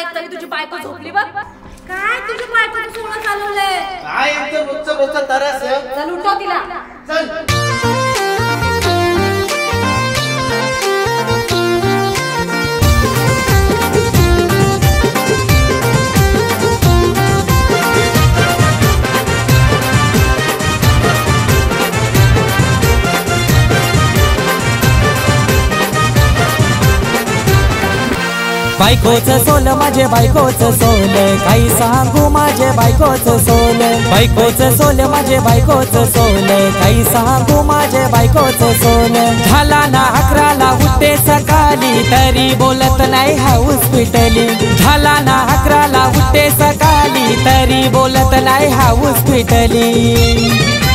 आलेत तरी तुझी बायको झोपली बघ. काय तुझी बायको सोनं चालवलंय? काय एकदम रोजचं तरस. चल उठव तिला. चल. बायकोचं सोल माझे बायकोचं सोल, काही सांगू माझे बायकोचं सोल. बायकोचं सोल माझे बायकोचं सोल, काही सांगू माझे बायकोचं सोल. झाला ना 11ला उठते सकाळी तरी बोलत नाही हाऊस पिटली. झाला ना 11ला उठते सकाळी तरी बोलत नाही हाऊस पिटली.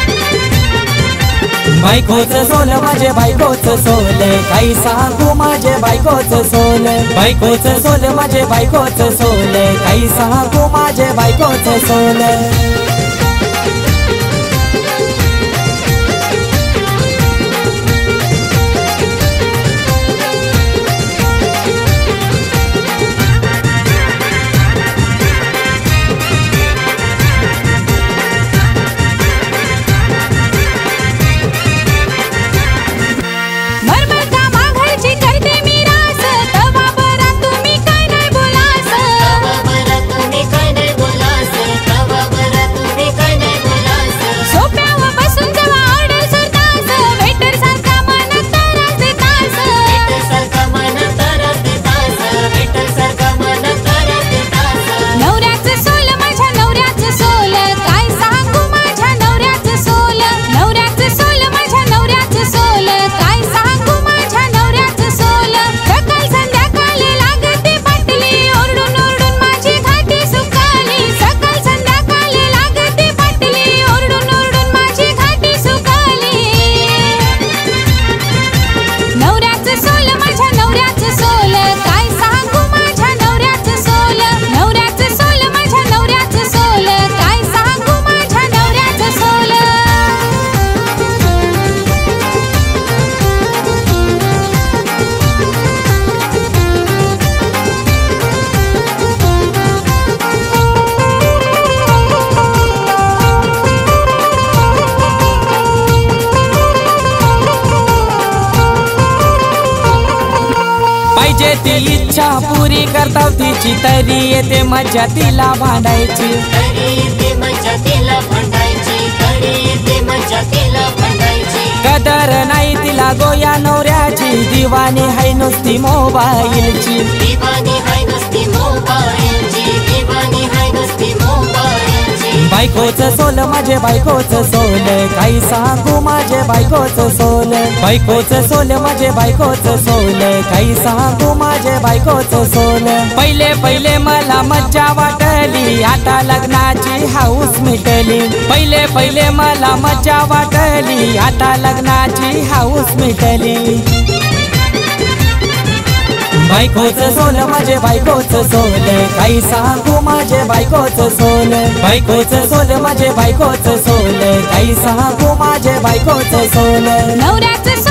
बायकोचं सोल माझे बायकोचं सोल, काही सांगू माझे बायकोचं सोल. बायकोचं सोल माझे बायकोचं सोल, काही सांगू माझे बायकोचं सोल. पाहिजे ती इच्छा पुरी करताव तिची तरी येते मजा तिला भांडायची. कदर नाही तिला गोया नवऱ्याची, दिवानी हाय नुसती मोबाईलची. बायकोचं सोल माझे बायकोचं सोल, काही सांगू माझे बायकोचं सोल. बायकोचं सोल माझे बायकोचं सोल, काही सांगू माझे बायकोचं सोल. पहिले पहिले मला मज्जा वाटली, आता लग्नाची हाऊस मिटली. पहिले पहिले मला मज्जा वाटली, आता लग्नाची हाऊस मिटली. बायकोचं सोल माझे बायकोचं सोल, काही सांगू माझे बायकोचं सोल. बायकोचं सोल माझे बायकोचं सोल, काही सांगू माझे बायकोचं सोल. नवऱ्याचं